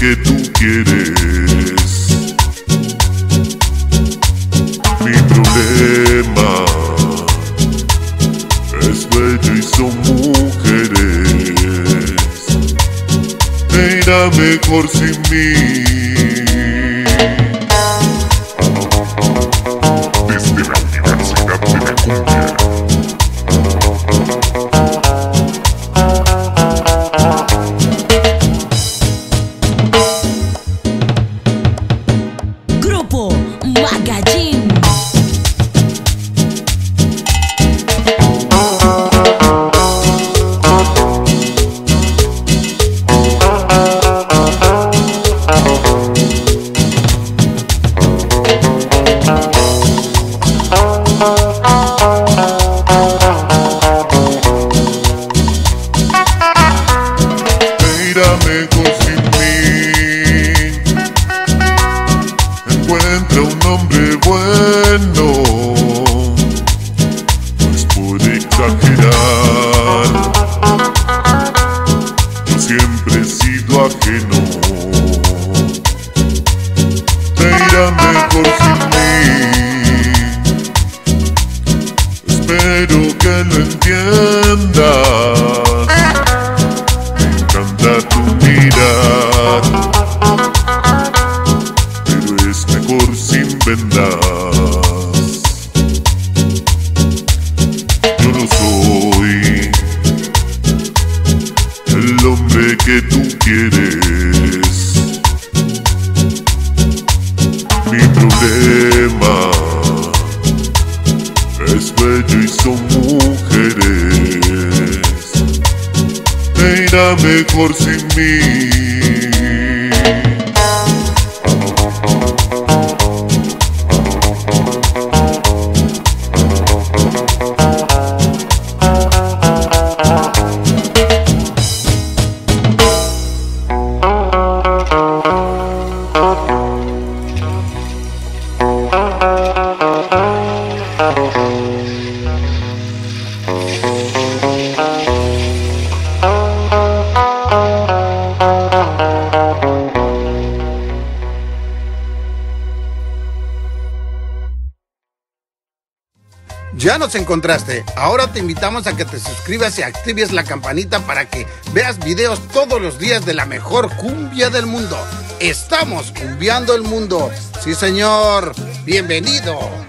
que tú quieres. Mi problema es bello y son mujeres. Me irá mejor sin mí. Desde la Universidad de la Cumbia. Mejor sin mí. Encuentra un hombre bueno, no es por exagerar. Yo siempre he sido ajeno. Te irá mejor sin mí. Espero que lo entiendas. Tu mirar, pero es mejor sin vendas. Yo no soy el hombre que tú quieres. Mi problema es bello y son mujeres. Me irá mejor sin mí. Ya nos encontraste. Ahora te invitamos a que te suscribas y actives la campanita para que veas videos todos los días de la mejor cumbia del mundo. Estamos cumbiando el mundo. Sí, señor. Bienvenido.